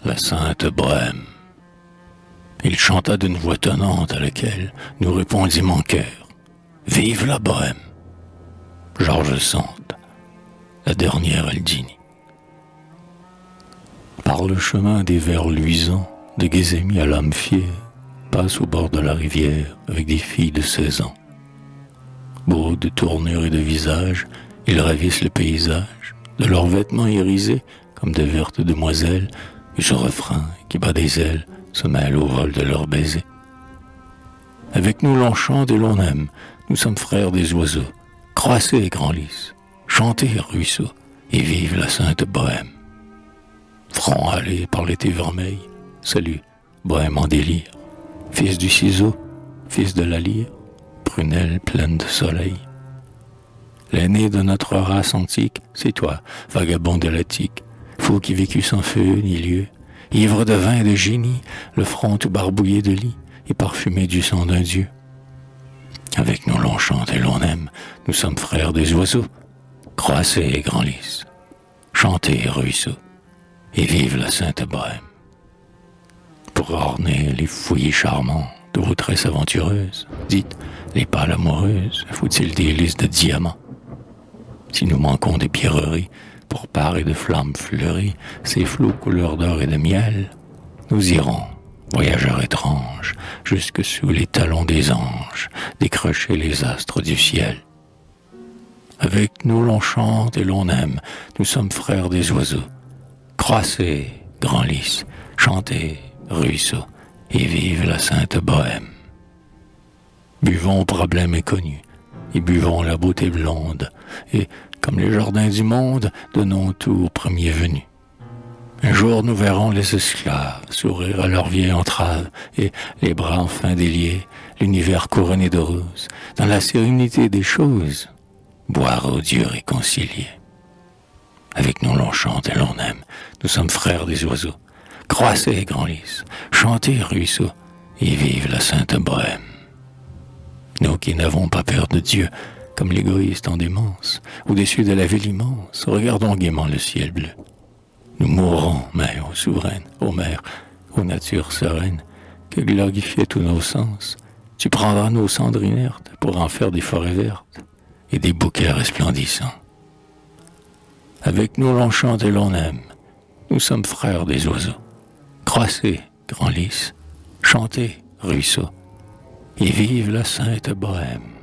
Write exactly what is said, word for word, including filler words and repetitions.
la sainte bohème. Il chanta d'une voix tonnante à laquelle nous répondîmes en chœur. Vive la bohème! George Sand, la dernière Aldini. Par le chemin des vers luisants, de Gézémie à l'âme fière, passe au bord de la rivière avec des filles de seize ans. Beaux de tournure et de visage, ils ravissent le paysage, de leurs vêtements irisés, comme de vertes demoiselles, et ce refrain qui bat des ailes se mêle au vol de leurs baisers. Avec nous l'on chante et l'on aime, nous sommes frères des oiseaux. Croissez, grands lys, chantez, ruisseaux, et vive la sainte bohème. Front hâlé par l'été vermeil, salut, bohème en délire, fils du ciseau, fils de la lyre, prunelle pleine de soleil. L'aîné de notre race antique, c'est toi, vagabond de l'Attique, fou qui vécut sans feu ni lieu, ivre de vin et de génie, le front tout barbouillé de lit et parfumé du sang d'un dieu. Avec nous l'on chante et l'on aime, nous sommes frères des oiseaux. Croissez, grands lys, chantez, ruisseaux, et vive la sainte bohème. Pour orner les fouillis charmants de vos tresses aventureuses, dites, les pâles amoureuses, faut-il des lys de diamants? Si nous manquons des pierreries, pour parer de flammes fleuries, ces flots couleur d'or et de miel, nous irons, voyageurs étranges, jusque sous les talons des anges, décrocher les astres du ciel. Avec nous l'on chante et l'on aime, nous sommes frères des oiseaux. Croissez, grands lys, chantez, ruisseaux, et vive la sainte bohème. Buvons au problème méconnu, et buvons la beauté blonde, et, comme les jardins du monde, donnons tout au premier venu. Un jour nous verrons les esclaves sourire à leur vieille entrave, et, les bras enfin déliés, l'univers couronné de roses, dans la sérénité des choses, boire aux dieux réconciliés. Avec nous l'on chante et l'on aime, nous sommes frères des oiseaux. Croissez, grands lys, chantez, ruisseaux, et vive la sainte bohème. Nous qui n'avons pas peur de Dieu, comme l'égoïste en démence, au-dessus de la ville immense, regardons gaiement le ciel bleu. Nous mourrons, mère, ô souveraine, ô mère, ô nature sereine, que glorifier tous nos sens, tu prendras nos cendres inertes pour en faire des forêts vertes et des bouquets resplendissants. Avec nous l'on chante et l'on aime, nous sommes frères des oiseaux. Croissez, grands lys, chantez, ruisseaux, et vive la sainte bohème.